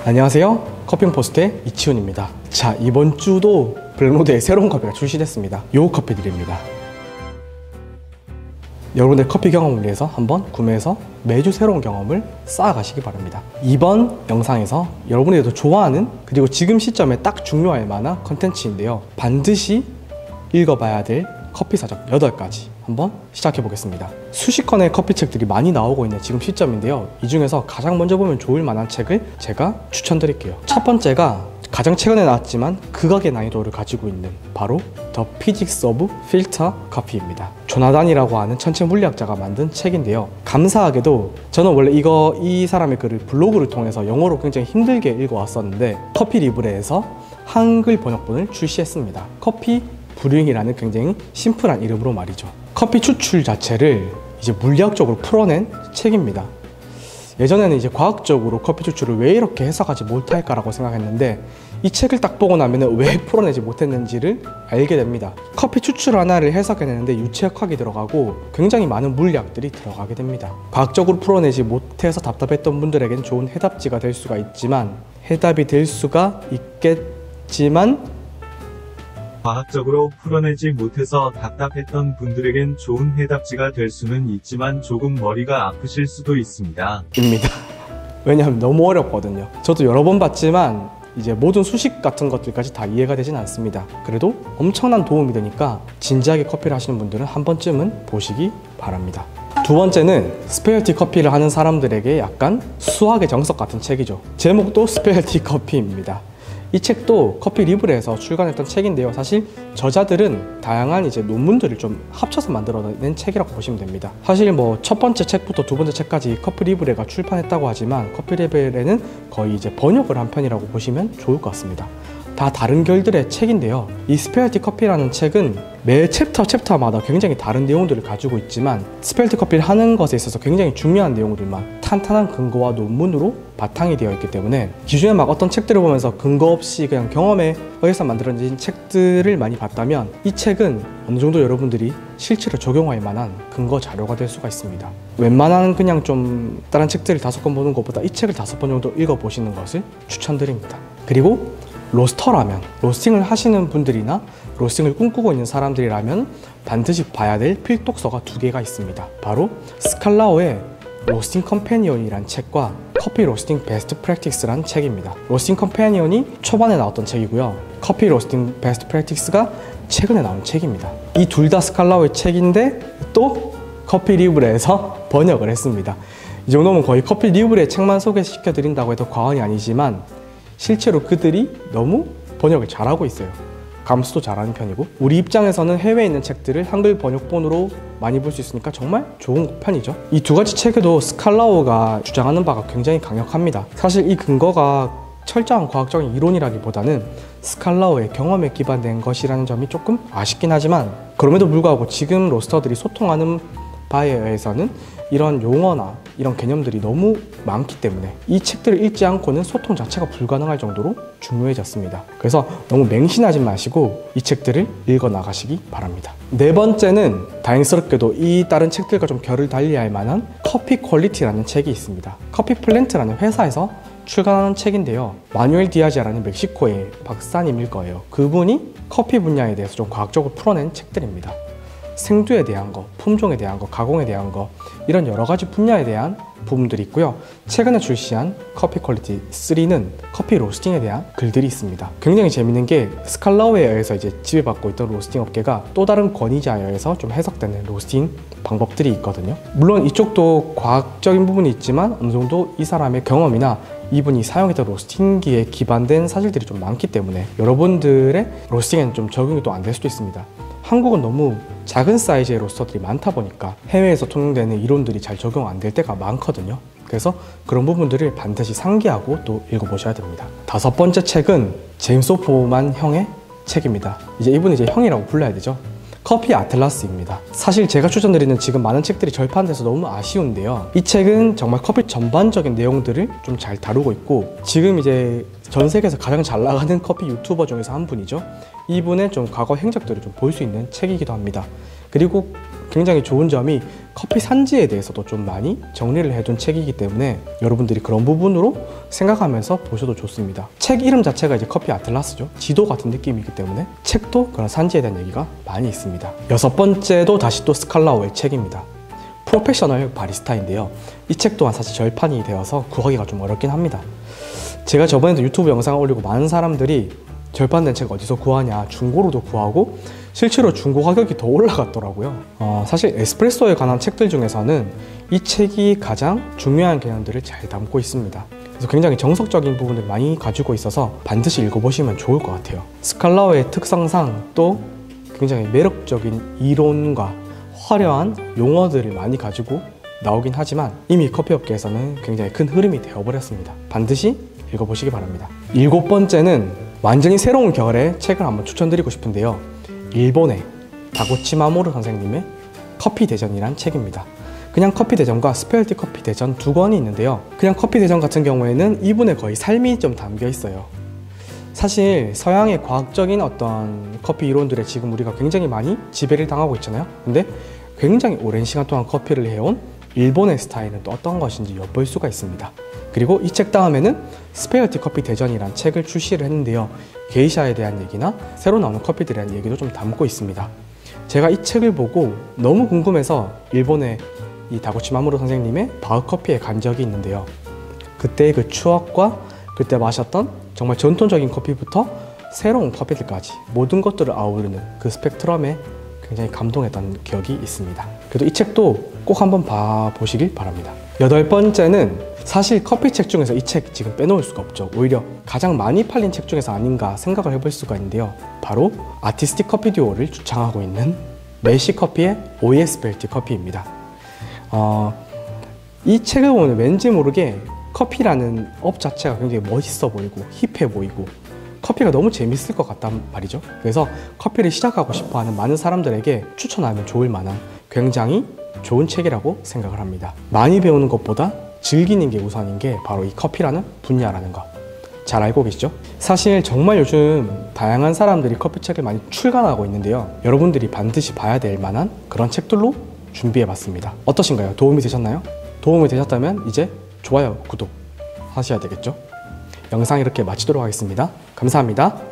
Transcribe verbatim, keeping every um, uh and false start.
안녕하세요. 커피용포스트의 이치훈입니다. 자, 이번 주도 블랙로드에 새로운 커피가 출시됐습니다. 요 커피들입니다. 여러분의 커피 경험을 위해서 한번 구매해서 매주 새로운 경험을 쌓아가시기 바랍니다. 이번 영상에서 여러분들도 좋아하는, 그리고 지금 시점에 딱 중요할 만한 컨텐츠인데요, 반드시 읽어봐야 될 커피 사전 여덟 가지 한번 시작해 보겠습니다. 수십 권의 커피책들이 많이 나오고 있는 지금 시점인데요, 이 중에서 가장 먼저 보면 좋을 만한 책을 제가 추천드릴게요. 첫 번째가 가장 최근에 나왔지만 극악의 난이도를 가지고 있는 바로 The Physics of Filter Coffee입니다. 조나단이라고 하는 천체 물리학자가 만든 책인데요, 감사하게도 저는 원래 이거 이 사람의 글을 블로그를 통해서 영어로 굉장히 힘들게 읽어왔었는데 커피 리브레에서 한글 번역본을 출시했습니다. 커피 브루잉이라는 굉장히 심플한 이름으로 말이죠. 커피 추출 자체를 이제 물리학적으로 풀어낸 책입니다. 예전에는 이제 과학적으로 커피 추출을 왜 이렇게 해석하지 못할까라고 생각했는데 이 책을 딱 보고 나면 왜 풀어내지 못했는지를 알게 됩니다. 커피 추출 하나를 해석해내는데 유체역학이 들어가고 굉장히 많은 물리학들이 들어가게 됩니다. 과학적으로 풀어내지 못해서 답답했던 분들에게는 좋은 해답지가 될 수가 있지만 해답이 될 수가 있겠지만 과학적으로 풀어내지 못해서 답답했던 분들에겐 좋은 해답지가 될 수는 있지만 조금 머리가 아프실 수도 있습니다. 입니다. 왜냐하면 너무 어렵거든요. 저도 여러 번 봤지만 이제 모든 수식 같은 것들까지 다 이해가 되진 않습니다. 그래도 엄청난 도움이 되니까 진지하게 커피를 하시는 분들은 한 번쯤은 보시기 바랍니다. 두 번째는 스페셜티 커피를 하는 사람들에게 약간 수학의 정석 같은 책이죠. 제목도 스페셜티 커피입니다. 이 책도 커피 리브레에서 출간했던 책인데요, 사실 저자들은 다양한 이제 논문들을 좀 합쳐서 만들어낸 책이라고 보시면 됩니다. 사실 뭐 첫 번째 책부터 두 번째 책까지 커피 리브레가 출판했다고 하지만 커피 리브레는 거의 이제 번역을 한 편이라고 보시면 좋을 것 같습니다. 다 다른 결들의 책인데요, 이 스페셜티 커피라는 책은 매 챕터 챕터마다 굉장히 다른 내용들을 가지고 있지만 스페셜티 커피를 하는 것에 있어서 굉장히 중요한 내용들만 탄탄한 근거와 논문으로 바탕이 되어 있기 때문에 기존에 막 어떤 책들을 보면서 근거 없이 그냥 경험에 의해서 만들어진 책들을 많이 봤다면 이 책은 어느 정도 여러분들이 실제로 적용할 만한 근거 자료가 될 수가 있습니다. 웬만한 그냥 좀 다른 책들을 다섯 권 보는 것보다 이 책을 다섯 번 정도 읽어보시는 것을 추천드립니다. 그리고 로스터라면, 로스팅을 하시는 분들이나 로스팅을 꿈꾸고 있는 사람들이라면 반드시 봐야 될 필독서가 두 개가 있습니다. 바로 스칼라오의 로스팅 컴패니언이란 책과 커피 로스팅 베스트 프랙티스란 책입니다. 로스팅 컴패니언이 초반에 나왔던 책이고요, 커피 로스팅 베스트 프랙티스가 최근에 나온 책입니다. 이 둘 다 스칼라오의 책인데 또 커피 리브레에서 번역을 했습니다. 이 정도면 거의 커피 리브레 책만 소개시켜 드린다고 해도 과언이 아니지만 실제로 그들이 너무 번역을 잘하고 있어요. 감수도 잘하는 편이고 우리 입장에서는 해외에 있는 책들을 한글 번역본으로 많이 볼 수 있으니까 정말 좋은 편이죠. 이 두 가지 책에도 스칼라오가 주장하는 바가 굉장히 강력합니다. 사실 이 근거가 철저한 과학적인 이론이라기보다는 스칼라오의 경험에 기반된 것이라는 점이 조금 아쉽긴 하지만 그럼에도 불구하고 지금 로스터들이 소통하는 바에 의해서는 이런 용어나 이런 개념들이 너무 많기 때문에 이 책들을 읽지 않고는 소통 자체가 불가능할 정도로 중요해졌습니다. 그래서 너무 맹신하지 마시고 이 책들을 읽어 나가시기 바랍니다. 네 번째는 다행스럽게도 이 다른 책들과 좀 결을 달리할 만한 커피 퀄리티라는 책이 있습니다. 커피 플랜트라는 회사에서 출간하는 책인데요, 마누엘 디아즈라는 멕시코의 박사님일 거예요. 그분이 커피 분야에 대해서 좀 과학적으로 풀어낸 책들입니다. 생두에 대한 거, 품종에 대한 거, 가공에 대한 거, 이런 여러 가지 분야에 대한 부분들이 있고요. 최근에 출시한 커피 퀄리티 삼는 커피 로스팅에 대한 글들이 있습니다. 굉장히 재밌는 게 스칼라오에 의해서 이제 지배받고 있던 로스팅 업계가 또 다른 권위자에 의해서 좀 해석되는 로스팅 방법들이 있거든요. 물론 이쪽도 과학적인 부분이 있지만 어느 정도 이 사람의 경험이나 이분이 사용했던 로스팅기에 기반된 사실들이 좀 많기 때문에 여러분들의 로스팅에는 좀 적용이 또 안 될 수도 있습니다. 한국은 너무 작은 사이즈의 로스터들이 많다 보니까 해외에서 통용되는 이론들이 잘 적용 안 될 때가 많거든요. 그래서 그런 부분들을 반드시 상기하고 또 읽어보셔야 됩니다. 다섯 번째 책은 제임스 호프만 형의 책입니다. 이제 이분은 이제 형이라고 불러야 되죠. 커피 아틀라스입니다. 사실 제가 추천드리는 지금 많은 책들이 절판돼서 너무 아쉬운데요, 이 책은 정말 커피 전반적인 내용들을 좀 잘 다루고 있고 지금 이제 전 세계에서 가장 잘 나가는 커피 유튜버 중에서 한 분이죠. 이분의 좀 과거 행적들을 좀 볼 수 있는 책이기도 합니다. 그리고 굉장히 좋은 점이 커피 산지에 대해서도 좀 많이 정리를 해둔 책이기 때문에 여러분들이 그런 부분으로 생각하면서 보셔도 좋습니다. 책 이름 자체가 이제 커피 아틀라스죠. 지도 같은 느낌이기 때문에 책도 그런 산지에 대한 얘기가 많이 있습니다. 여섯 번째도 다시 또 스칼라오의 책입니다. 프로페셔널 바리스타인데요. 이 책 또한 사실 절판이 되어서 구하기가 좀 어렵긴 합니다. 제가 저번에도 유튜브 영상을 올리고 많은 사람들이 절판된 책 어디서 구하냐, 중고로도 구하고 실제로 중고 가격이 더 올라갔더라고요. 어, 사실 에스프레소에 관한 책들 중에서는 이 책이 가장 중요한 개념들을 잘 담고 있습니다. 그래서 굉장히 정석적인 부분을 많이 가지고 있어서 반드시 읽어보시면 좋을 것 같아요. 스칼라오의 특성상 또 굉장히 매력적인 이론과 화려한 용어들을 많이 가지고 나오긴 하지만 이미 커피업계에서는 굉장히 큰 흐름이 되어버렸습니다. 반드시 읽어보시기 바랍니다. 일곱 번째는 완전히 새로운 결의 책을 한번 추천드리고 싶은데요. 일본의 다고치 마모루 선생님의 커피 대전이란 책입니다. 그냥 커피 대전과 스페셜티 커피 대전 두 권이 있는데요. 그냥 커피 대전 같은 경우에는 이분의 거의 삶이 좀 담겨 있어요. 사실 서양의 과학적인 어떤 커피 이론들에 지금 우리가 굉장히 많이 지배를 당하고 있잖아요. 근데 굉장히 오랜 시간 동안 커피를 해온 일본의 스타일은 또 어떤 것인지 엿볼 수가 있습니다. 그리고 이 책 다음에는 스페셜티 커피 대전이란 책을 출시를 했는데요. 게이샤에 대한 얘기나 새로 나오는 커피들에 대한 얘기도 좀 담고 있습니다. 제가 이 책을 보고 너무 궁금해서 일본의 이 다고치 마모루 선생님의 바흐커피에 간 적이 있는데요. 그때의 그 추억과 그때 마셨던 정말 전통적인 커피부터 새로운 커피들까지 모든 것들을 아우르는 그 스펙트럼에 굉장히 감동했던 기억이 있습니다. 그래도 이 책도 꼭 한번 봐보시길 바랍니다. 여덟 번째는 사실 커피책 중에서 이 책 지금 빼놓을 수가 없죠. 오히려 가장 많이 팔린 책 중에서 아닌가 생각을 해볼 수가 있는데요. 바로 아티스틱 커피 듀오를 주창하고 있는 메시커피의 오이에 스페셜티 커피입니다. 어, 이 책을 보면 왠지 모르게 커피라는 업 자체가 굉장히 멋있어 보이고 힙해 보이고 커피가 너무 재밌을 것 같단 말이죠. 그래서 커피를 시작하고 싶어하는 많은 사람들에게 추천하면 좋을 만한 굉장히 좋은 책이라고 생각을 합니다. 많이 배우는 것보다 즐기는 게 우선인 게 바로 이 커피라는 분야라는 거 잘 알고 계시죠? 사실 정말 요즘 다양한 사람들이 커피책을 많이 출간하고 있는데요. 여러분들이 반드시 봐야 될 만한 그런 책들로 준비해봤습니다. 어떠신가요? 도움이 되셨나요? 도움이 되셨다면 이제 좋아요, 구독 하셔야 되겠죠? 영상 이렇게 마치도록 하겠습니다. 감사합니다.